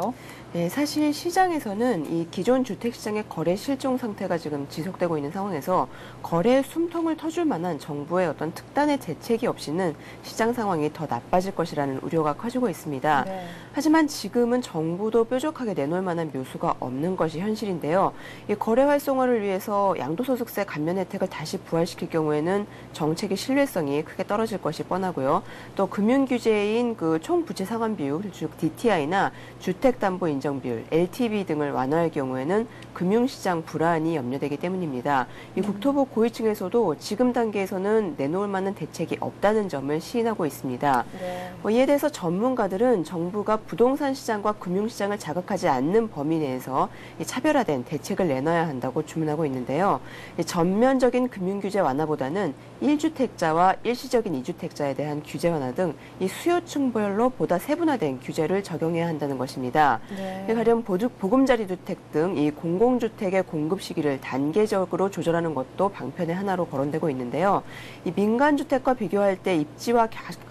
네, 사실 시장에서는 이 기존 주택시장의 거래 실종 상태가 지금 지속되고 있는 상황에서 거래 숨통을 터줄 만한 정부의 어떤 특단의 대책이 없이는 시장 상황이 더 나빠질 것이라는 우려가 커지고 있습니다. 네. 하지만 지금은 정부도 뾰족하게 내놓을 만한 묘수가 없는 것이 현실인데요. 이 거래 활성화를 위해서 양도소득세 감면 혜택을 다시 부활시킬 경우에는 정책의 신뢰성이 크게 떨어질 것이 뻔하고요. 또 금융규제인 그 총부채 상환 비율, 즉 DTI나 주택담보인정비율, LTV 등을 완화할 경우에는 금융시장 불안이 염려되기 때문입니다. 이 국토부 고위층에서도 지금 단계에서는 내놓을 만한 대책이 없다는 점을 시인하고 있습니다. 네. 이에 대해서 전문가들은 정부가 부동산 시장과 금융시장을 자극하지 않는 범위 내에서 차별화된 대책을 내놔야 한다고 주문하고 있는데요. 전면적인 금융규제 완화보다는 1주택자와 일시적인 2주택자에 대한 규제 완화 등 이 수요층별로 보다 세분화된 규제를 적용해야 한다는 것입니다. 네. 가령 보금자리 주택 등 이 공공주택의 공급 시기를 단계적으로 조절하는 것도 방편의 하나로 거론되고 있는데요. 이 민간주택과 비교할 때 입지와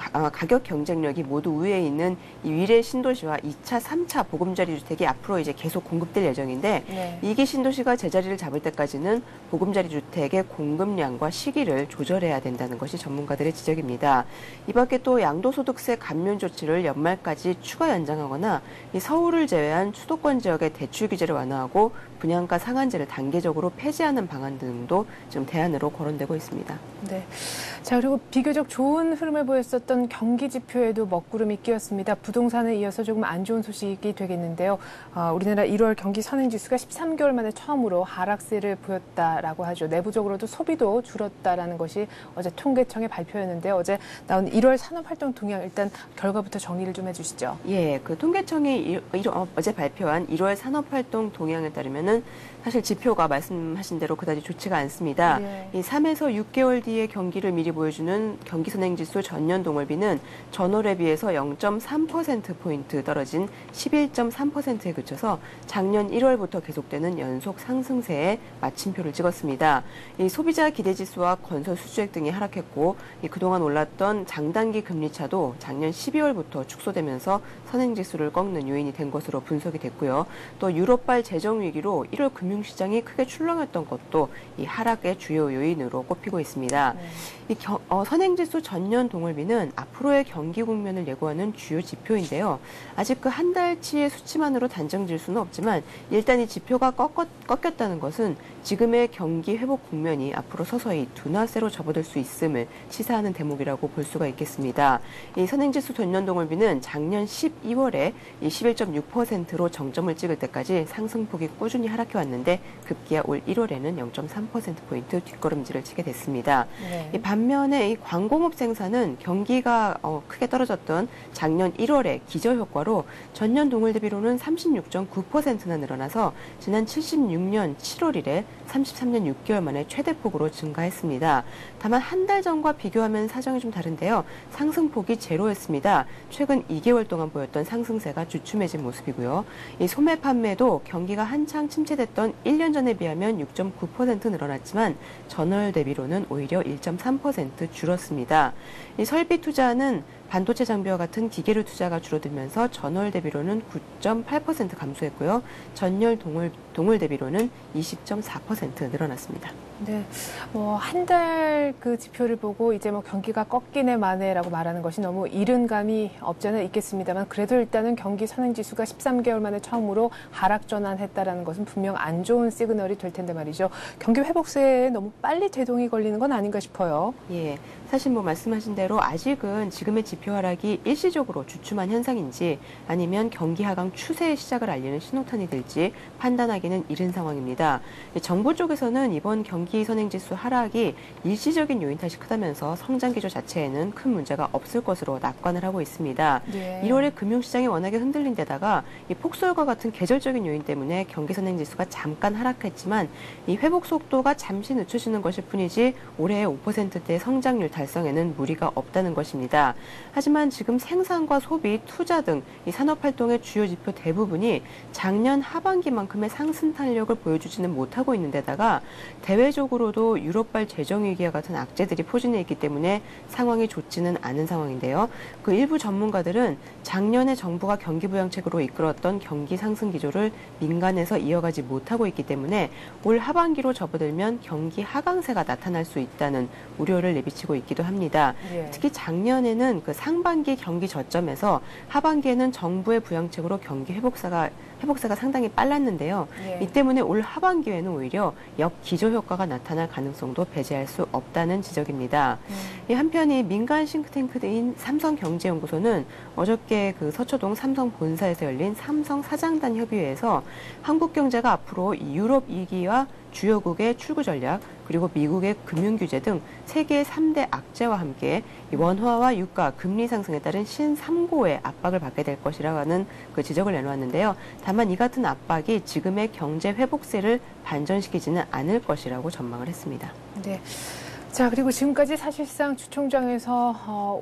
가격 경쟁력이 모두 우위에 있는 이 위례 신도시와 2차, 3차 보금자리 주택이 앞으로 이제 계속 공급될 예정인데 네. 2기 신도시가 제자리를 잡을 때까지는 보금자리 주택의 공급량과 시기를 조절해야 된다는 것이 전문가들의 지적입니다. 이 밖에 또 양도소득세 감면 조치를 연말까지 추가 연장하거나 이 서울을 제외한 수도권 지역의 대출 규제를 완화하고 분양가 상한제를 단계적으로 폐지하는 방안 등도 지금 대안으로 거론되고 있습니다. 네. 자, 그리고 비교적 좋은 흐름을 보였었던 경기 지표에도 먹구름이 끼었습니다. 부동산에 이어서 조금 안 좋은 소식이 되겠는데요. 우리나라 1월 경기 선행지수가 13개월 만에 처음으로 하락세를 보였다라고 하죠. 내부적으로도 소비도 줄었다라는 것이 어제 통계청의 발표였는데요. 어제 나온 1월 산업활동 동향 일단 결과부터 정리를 좀 해주시죠. 예, 그 통계청이 어제 발표한 1월 산업활동 동향에 따르면은 사실 지표가 말씀하신 대로 그다지 좋지가 않습니다. 예. 이 3에서 6개월 뒤의 경기를 미리 보여주는 경기선행지수 전년 동월비는 전월에 비해서 0.3%포인트 떨어진 11.3%에 그쳐서 작년 1월부터 계속되는 연속 상승세에 마침표를 찍었습니다. 이 소비자 기대지수와 건설 수주액 등이 하락했고 이 그동안 올랐던 장단기 금리차도 작년 12월부터 축소되면서 선행지수를 꺾는 요인이 된 것으로 분석이 됐고요. 또 유럽발 재정위기로 1월 금융시장이 크게 출렁였던 것도 이 하락의 주요 요인으로 꼽히고 있습니다. 네. 이 선행지수 전년 동월비는 앞으로의 경기 국면을 예고하는 주요 지표인데요. 아직 그 한 달치의 수치만으로 단정 지을 수는 없지만 일단 이 지표가 꺾였다는 것은 지금의 경기 회복 국면이 앞으로 서서히 둔화세로 접어들 수 있음을 시사하는 대목이라고 볼 수가 있겠습니다. 이 선행지수 전년 동월비는 작년 12월에 이 11.6%로 정점을 찍을 때까지 상승폭이 꾸준히 하락해 왔는데 급기야 올 1월에는 0.3%포인트 뒷걸음질을 치게 됐습니다. 네. 이 반면에 이 광공업 생산은 경기가 크게 떨어졌던 작년 1월에 기저효과로 전년 동월 대비로는 36.9%나 늘어나서 지난 76년 7월 이래 33년 6개월 만에 최대폭으로 증가했습니다. 다만 한 달 전과 비교하면 사정이 좀 다른데요. 상승폭이 제로였습니다. 최근 2개월 동안 보였던 상승세가 주춤해진 모습이고요. 이 소매 판매도 경기가 한창 침체됐던 1년 전에 비하면 6.9% 늘어났지만 전월 대비로는 오히려 1.3% 줄었습니다. 이 설비 투자는 반도체 장비와 같은 기계류 투자가 줄어들면서 전월 대비로는 9.8% 감소했고요. 전년 동월 대비로는 20.4% 늘어났습니다. 네, 한 달 그 지표를 보고 이제 경기가 꺾이네 마네라고 말하는 것이 너무 이른 감이 없지 않아 있겠습니다만 그래도 일단은 경기 선행지수가 13개월 만에 처음으로 하락 전환했다라는 것은 분명 안 좋은 시그널이 될 텐데 말이죠. 경기 회복세에 너무 빨리 제동이 걸리는 건 아닌가 싶어요. 예. 사실 말씀하신 대로 아직은 지금의 지표 하락이 일시적으로 주춤한 현상인지 아니면 경기 하강 추세의 시작을 알리는 신호탄이 될지 판단하기는 이른 상황입니다. 정부 쪽에서는 이번 경기 선행지수 하락이 일시적인 요인 탓이 크다면서 성장 기조 자체에는 큰 문제가 없을 것으로 낙관을 하고 있습니다. 네. 1월에 금융시장이 워낙에 흔들린 데다가 이 폭설과 같은 계절적인 요인 때문에 경기 선행지수가 잠깐 하락했지만 이 회복 속도가 잠시 늦춰지는 것일 뿐이지 올해의 5%대 성장률 달성에는 무리가 없다는 것입니다. 하지만 지금 생산과 소비, 투자 등 이 산업활동의 주요 지표 대부분이 작년 하반기만큼의 상승 탄력을 보여주지는 못하고 있는 데다가 대외적으로도 유럽발 재정위기와 같은 악재들이 포진해 있기 때문에 상황이 좋지는 않은 상황인데요. 그 일부 전문가들은 작년에 정부가 경기 부양책으로 이끌었던 경기 상승 기조를 민간에서 이어가지 못하고 있기 때문에 올 하반기로 접어들면 경기 하강세가 나타날 수 있다는 우려를 내비치고 있기도 합니다. 예. 특히 작년에는 그 상반기 경기 저점에서 하반기에는 정부의 부양책으로 경기 회복세가 상당히 빨랐는데요. 예. 이 때문에 올 하반기에는 오히려 역기조 효과가 나타날 가능성도 배제할 수 없다는 지적입니다. 이 한편 이 민간 싱크탱크인 삼성경제연구소는 어저께 그 서초동 삼성 본사에서 열린 삼성 사장단 협의회에서 한국 경제가 앞으로 이 유럽 2기와 주요국의 출구 전략, 그리고 미국의 금융 규제 등 세계 3대 악재와 함께 이 원화와 유가, 금리 상승에 따른 신삼고의 압박을 받게 될 것이라고 하는 그 지적을 내놓았는데요. 다만 이 같은 압박이 지금의 경제 회복세를 반전시키지는 않을 것이라고 전망을 했습니다. 네. 자, 그리고 지금까지 사실상 주총장에서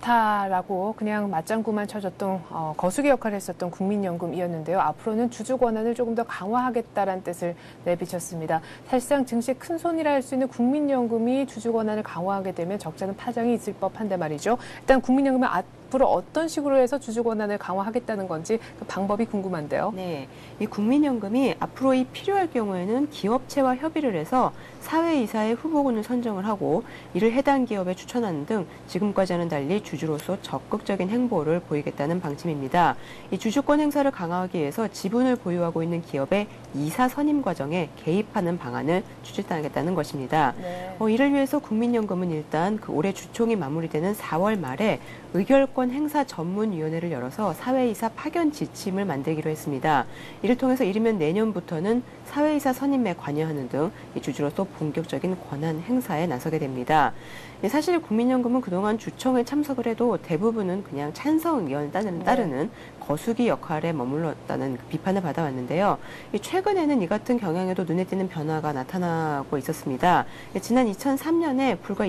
옳다라고 그냥 맞장구만 쳐줬던 거수기 역할을 했었던 국민연금이었는데요. 앞으로는 주주 권한을 조금 더 강화하겠다라는 뜻을 내비쳤습니다. 사실상 증시에 큰 손이라 할 수 있는 국민연금이 주주 권한을 강화하게 되면 적잖은 파장이 있을 법한데 말이죠. 일단 국민연금은 앞으로 어떤 식으로 해서 주주 권한을 강화하겠다는 건지 그 방법이 궁금한데요. 네, 이 국민연금이 앞으로 이 필요할 경우에는 기업체와 협의를 해서 사회이사의 후보군을 선정을 하고 이를 해당 기업에 추천하는 등 지금까지와는 달리 주주로서 적극적인 행보를 보이겠다는 방침입니다. 이 주주권 행사를 강화하기 위해서 지분을 보유하고 있는 기업의 이사 선임 과정에 개입하는 방안을 추진하겠다는 것입니다. 네. 이를 위해서 국민연금은 일단 그 올해 주총이 마무리되는 4월 말에 의결권 행사 전문위원회를 열어서 사회이사 파견 지침을 만들기로 했습니다. 이를 통해서 이르면 내년부터는 사회이사 선임에 관여하는 등 주주로서 본격적인 권한 행사에 나서게 됩니다. 사실 국민연금은 그동안 주총에 참석을 해도 대부분은 그냥 찬성 의견을 따르는 거수기 역할에 머물렀다는 비판을 받아왔는데요. 최근에는 이 같은 경향에도 눈에 띄는 변화가 나타나고 있었습니다. 지난 2003년에 불과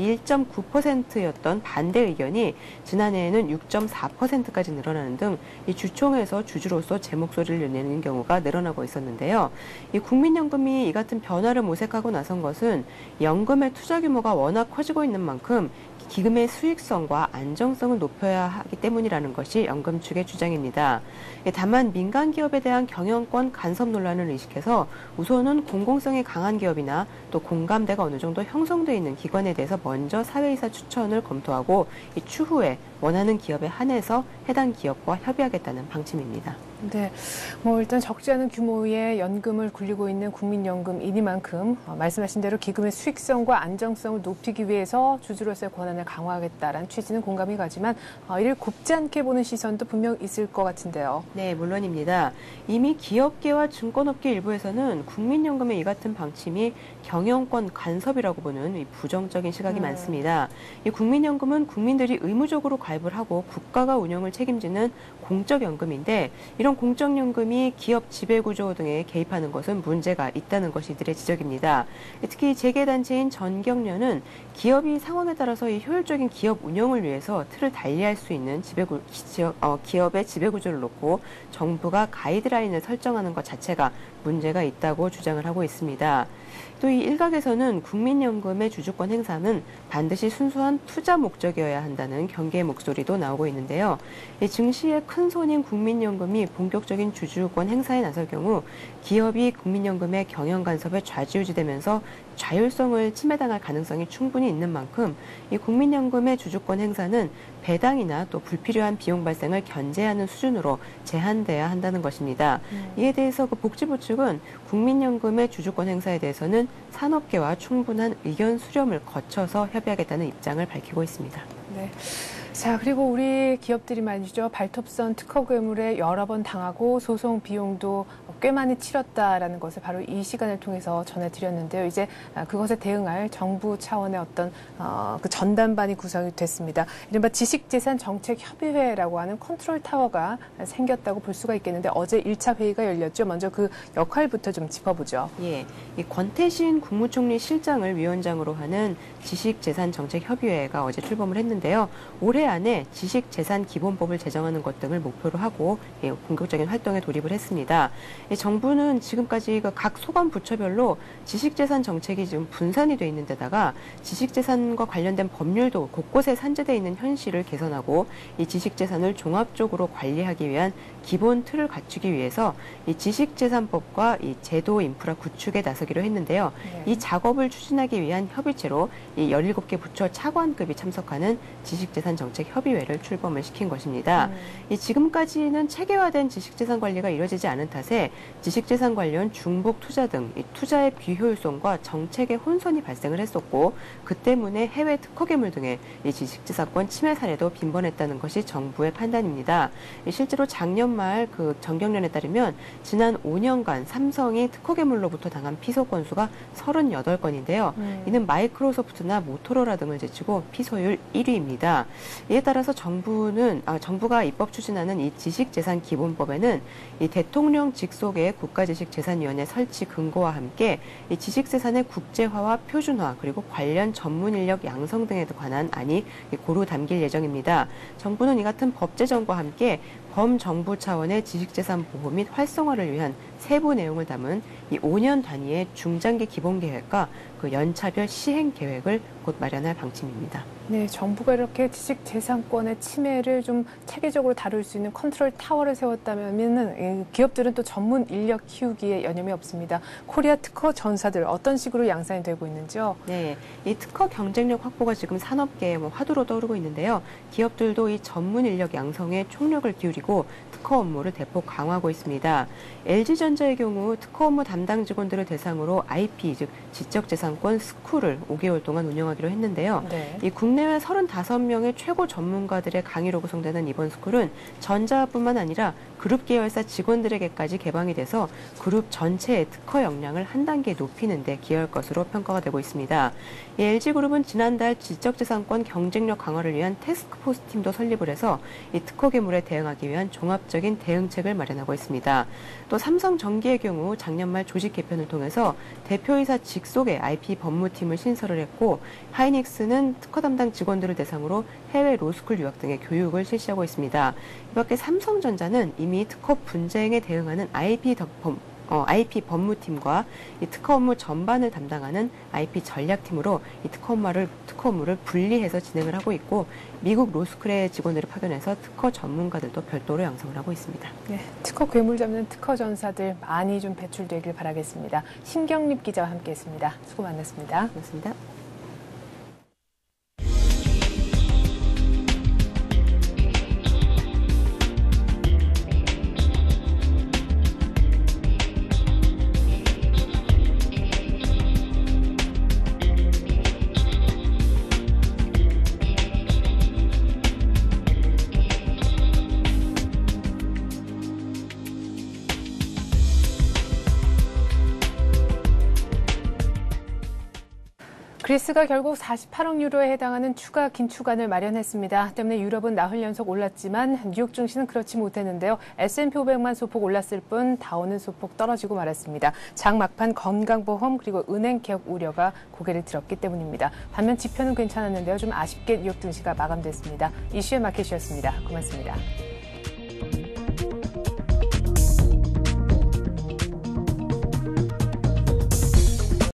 1.9%였던 반대 의견이 지난해에는 6.4%까지 늘어나는 등 이 주총에서 주주로서 제 목소리를 내는 경우가 늘어나고 있었는데요. 이 국민연금이 이 같은 변화를 모색하고 나선 것은 연금의 투자 규모가 워낙 커지고 있는 만큼 기금의 수익성과 안정성을 높여야 하기 때문이라는 것이 연금 측의 주장입니다. 다만 민간 기업에 대한 경영권 간섭 논란을 의식해서 우선은 공공성이 강한 기업이나 또 공감대가 어느 정도 형성되어 있는 기관에 대해서 먼저 사회이사 추천을 검토하고 추후에 원하는 기업에 한해서 해당 기업과 협의하겠다는 방침입니다. 네, 일단 적지 않은 규모의 연금을 굴리고 있는 국민연금이니만큼 말씀하신 대로 기금의 수익성과 안정성을 높이기 위해서 주주로서의 권한을 강화하겠다라는 취지는 공감이 가지만 이를 곱지 않게 보는 시선도 분명 있을 것 같은데요. 네, 물론입니다. 이미 기업계와 증권업계 일부에서는 국민연금의 이 같은 방침이 경영권 간섭이라고 보는 이 부정적인 시각이 많습니다. 이 국민연금은 국민들이 의무적으로 가입을 하고 국가가 운영을 책임지는 공적연금인데 이런 공적연금이 기업 지배구조 등에 개입하는 것은 문제가 있다는 것이 이들의 지적입니다. 특히 재계단체인 전경련은 기업이 상황에 따라서 이 효율적인 기업 운영을 위해서 틀을 달리할 수 있는 기업의 지배구조를 놓고 정부가 가이드라인을 설정하는 것 자체가 문제가 있다고 주장을 하고 있습니다. 또 이 일각에서는 국민연금의 주주권 행사는 반드시 순수한 투자 목적이어야 한다는 경계의 목소리도 나오고 있는데요. 증시의 큰 손인 국민연금이 본격적인 주주권 행사에 나설 경우 기업이 국민연금의 경영 간섭에 좌지우지되면서 자율성을 침해당할 가능성이 충분히 있는 만큼 이 국민연금의 주주권 행사는 배당이나 또 불필요한 비용 발생을 견제하는 수준으로 제한돼야 한다는 것입니다. 이에 대해서 그 복지부 측은 국민연금의 주주권 행사에 대해서는 산업계와 충분한 의견 수렴을 거쳐서 협의하겠다는 입장을 밝히고 있습니다. 네. 자, 그리고 우리 기업들이 말이죠. 발톱선 특허 괴물에 여러 번 당하고 소송 비용도 꽤 많이 치렀다라는 것을 바로 이 시간을 통해서 전해드렸는데요. 이제 그것에 대응할 정부 차원의 어떤 그 전담반이 구성이 됐습니다. 이른바 지식재산정책협의회라고 하는 컨트롤 타워가 생겼다고 볼 수가 있겠는데 어제 1차 회의가 열렸죠. 먼저 그 역할부터 좀 짚어보죠. 예, 이 권태신 국무총리 실장을 위원장으로 하는 지식재산정책협의회가 어제 출범을 했는데요. 올해 안에 지식재산기본법을 제정하는 것 등을 목표로 하고 본격적인 활동에 돌입을 했습니다. 정부는 지금까지 각 소관 부처별로 지식재산 정책이 지금 분산이 돼 있는 데다가 지식재산과 관련된 법률도 곳곳에 산재되어 있는 현실을 개선하고 이 지식재산을 종합적으로 관리하기 위한 기본 틀을 갖추기 위해서 이 지식재산법과 이 제도 인프라 구축에 나서기로 했는데요. 네. 이 작업을 추진하기 위한 협의체로 이 17개 부처 차관급이 참석하는 지식재산정책협의회를 출범을 시킨 것입니다. 이 지금까지는 체계화된 지식재산 관리가 이루어지지 않은 탓에 지식재산 관련 중복 투자 등 이 투자의 비효율성과 정책의 혼선이 발생을 했었고 그 때문에 해외 특허괴물 등의 이 지식재산권 침해 사례도 빈번했다는 것이 정부의 판단입니다. 실제로 작년 말 그 정경련에 따르면 지난 5년간 삼성이 특허괴물로부터 당한 피소 건수가 38건인데요. 이는 마이크로소프트나 모토로라 등을 제치고 피소율 1위입니다. 이에 따라서 정부가 입법 추진하는 이 지식재산기본법에는 이 대통령 직속의 국가지식재산위원회 설치 근거와 함께 이 지식재산의 국제화와 표준화 그리고 관련 전문 인력 양성 등에 관한 안이 고루 담길 예정입니다. 정부는 이 같은 법 제정과 함께 범정부 차원의 지식재산 보호 및 활성화를 위한 세부 내용을 담은 이 5년 단위의 중장기 기본계획과 그 연차별 시행 계획을 곧 마련할 방침입니다. 네, 정부가 이렇게 지식재산권의 침해를 좀 체계적으로 다룰 수 있는 컨트롤 타워를 세웠다면은 기업들은 또 전문 인력 키우기에 여념이 없습니다. 코리아 특허 전사들 어떤 식으로 양산이 되고 있는지요? 네, 이 특허 경쟁력 확보가 지금 산업계의 화두로 떠오르고 있는데요. 기업들도 이 전문 인력 양성에 총력을 기울이고 특허 업무를 대폭 강화하고 있습니다. LG전자의 경우 특허 업무 담당 직원들을 대상으로 IP, 즉 지적재산권 스쿨을 5개월 동안 운영하기로 했는데요. 네. 이 국내외 35명의 최고 전문가들의 강의로 구성되는 이번 스쿨은 전자뿐만 아니라 그룹 계열사 직원들에게까지 개방이 돼서 그룹 전체의 특허 역량을 한 단계 높이는 데 기여할 것으로 평가가 되고 있습니다. LG그룹은 지난달 지적재산권 경쟁력 강화를 위한 태스크포스 팀도 설립을 해서 이 특허 괴물에 대응하기 위한 종합적인 대응책을 마련하고 있습니다. 또 삼성전기의 경우 작년 말 조직 개편을 통해서 대표이사 직속의 IP 법무팀을 신설을 했고 하이닉스는 특허 담당 직원들을 대상으로 해외 로스쿨 유학 등의 교육을 실시하고 있습니다. 이 밖에 삼성전자는 이미 특허 분쟁에 대응하는 IP 법무팀과 이 특허 업무 전반을 담당하는 IP 전략팀으로 이 특허 업무를 분리해서 진행을 하고 있고 미국 로스쿨의 직원들을 파견해서 특허 전문가들도 별도로 양성을 하고 있습니다. 네, 특허 괴물 잡는 특허 전사들 많이 좀 배출되길 바라겠습니다. 신경립 기자와 함께했습니다. 수고 많았습니다. 고맙습니다. 그리스가 결국 48억 유로에 해당하는 추가 긴축안을 마련했습니다. 때문에 유럽은 나흘 연속 올랐지만 뉴욕 증시는 그렇지 못했는데요. S&P 500만 소폭 올랐을 뿐 다우는 소폭 떨어지고 말았습니다. 장 막판 건강보험 그리고 은행 개혁 우려가 고개를 들었기 때문입니다. 반면 지표는 괜찮았는데요. 좀 아쉽게 뉴욕 증시가 마감됐습니다. 이슈의 마켓이었습니다. 고맙습니다.